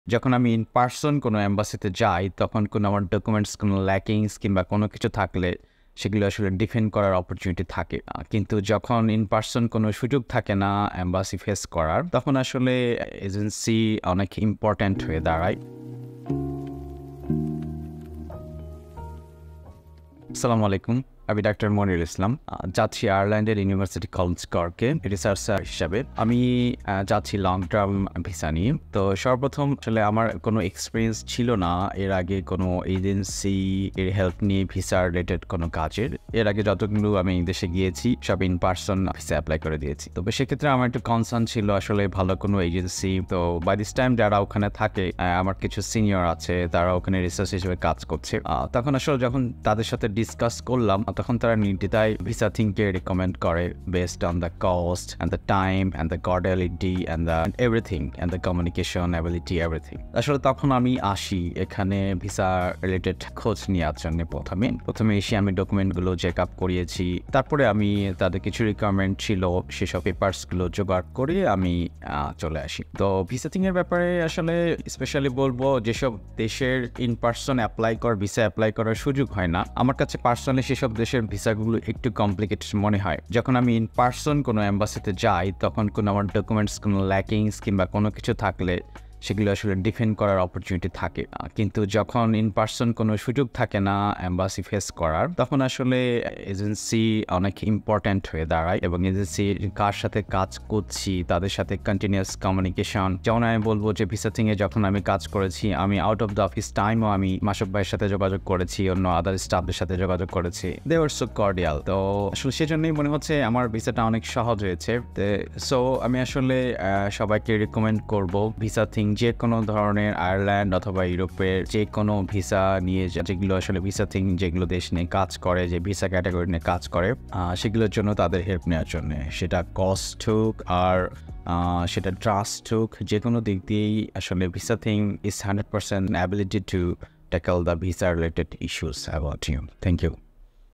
যখন আমি in person কোনো এম্বাসিতে যাই তখন কোনো আমার ডকুমেন্টস কোনো ল্যাকিংস কিংবা কোনো কিছু থাকলে সেগুলো আসলে ডিফেন্ড করার অপরচুনিটি থাকে। কিন্তু যখন ইন পারসন কোনো সুযোগ থাকে না এম্বাসি ফেস করার, তখন আসলে এজেন্সি অনেক ইম্পর্ট্যান্ট হয়ে দাঁড়ায়। আসসালামু আলাইকুম, আমি ডাক্তার মনিরুল ইসলাম, যাচ্ছি আয়ারল্যান্ডের ইউনিভার্সিটি কলেজ কর্কে রিসার্চার হিসাবে। আমি যাচ্ছি লং টার্ম ভিসা নিয়ে। তো সর্বপ্রথম আসলে আমার কোনো এক্সপিরিয়েন্স ছিল না এর আগে কোনো এজেন্সি এর হেল্প নিয়ে ভিসা রিলেটেড কোনো কাজের। এর আগে যতগুলো আমি দেশে গিয়েছি সব ইন পার্সন ভিসা অ্যাপ্লাই করে দিয়েছি। তো সেক্ষেত্রে আমার একটু কনসার্ন ছিল আসলে ভালো কোনো এজেন্সি। তো বাই দিস টাইম যারা ওখানে থাকে, আমার কিছু সিনিয়র আছে, তারা ওখানে রিসার্চ হিসেবে কাজ করছে। তখন আসলে যখন তাদের সাথে ডিসকাস করলাম, তখন তারা নির্দ্বিধায় VISAThingকে রিকমেন্ড করে based on the cost and the time and the cordiality and the everything and the communication ability everything. আসলে তখন আমি আসি এখানে ভিসা রিলেটেড খোঁজ নেওয়ার জন্য। প্রথমে এসে আমি ডকুমেন্টগুলো চেক আপ করিয়েছি। তারপরে আমি তাদের কিছু রিকোয়ারমেন্ট ছিল, সেসব পেপারসগুলো জোগাড় করে আমি চলে আসি। তো VISAThing এর ব্যাপারে আসলে স্পেশালি বলবো, যেসব দেশের ইন পার্সন ভিসা অ্যাপ্লাই করার সুযোগ হয় না, আমার কাছে পার্সোনালি সেসব দেশের ভিসাগুলো একটু কমপ্লিকেটেড মনে হয়। যখন আমি ইন পার্সন কোনো এম্বাসিতে যাই তখন কোনো আমার ডকুমেন্টস কোনো ল্যাকিংস কিংবা কোনো কিছু থাকলে সেগুলো আসলে ডিফেন্ড করার অপরচুনিটি থাকে। কিন্তু যখন ইন পার্সন কোনো সুযোগ থাকে না এম্বাসি ফেস করার, তখন আসলে এজেন্সি অনেক ইম্পর্ট্যান্ট হয়ে দাঁড়ায় এবং এজেন্সি কার সাথে কাজ করছি তাদের সাথে কন্টিনিউয়াস কমিউনিকেশন। যেমন আমি বলবো যে VISAThing-এ যখন আমি কাজ করেছি, আমি আউট অফ দ্য অফিস টাইমও আমি মাসুক ভাইয়ের সাথে যোগাযোগ করেছি, অন্য আদার স্টাফদের সাথে যোগাযোগ করেছি। They were so cordial. তো আসলে সেজন্যই মনে হচ্ছে আমার ভিসাটা অনেক সহজ হয়েছে। সো আমি আসলে সবাইকে রিকমেন্ড করবো VISAThing যে কোনো ধরনের আয়ারল্যান্ড অথবা ইউরোপের যে কোনো ভিসা নিয়ে, যেগুলো আসলে VISAThing যেগুলো দেশ নিয়ে কাজ করে, যে ভিসা ক্যাটাগরি নিয়ে কাজ করে, সেগুলোর জন্য তাদের হেল্প নেওয়ার জন্য, সেটা কস্ট হোক আর সেটা ট্রাস্ট হোক, যে কোনো দিক দিয়েই আসলে VISAThing is 100% ability to tackle the visa related issues about you. Thank you.